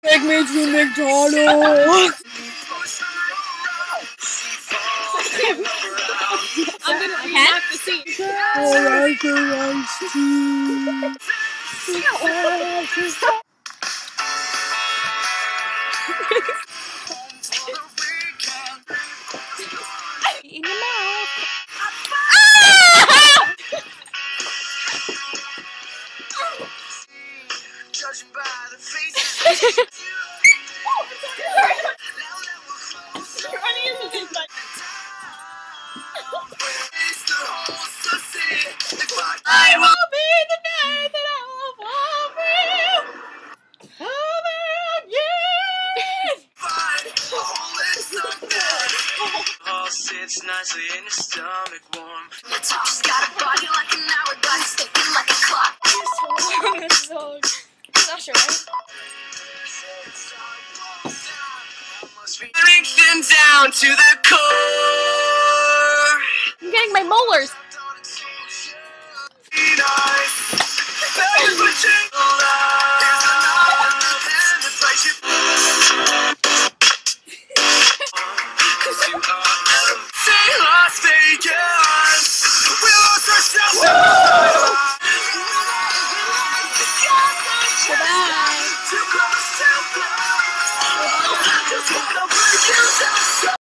Take me to McDonald's. I'm gonna reenact the scene. In your mouth. I will be the day that I will fall for you. Over again. Sits nicely in your stomach warm. She's got a body like an hourglass, ticking like a clock. This song. It's Usher, right? Strengthened down to the core. I'm getting my molars. Nice.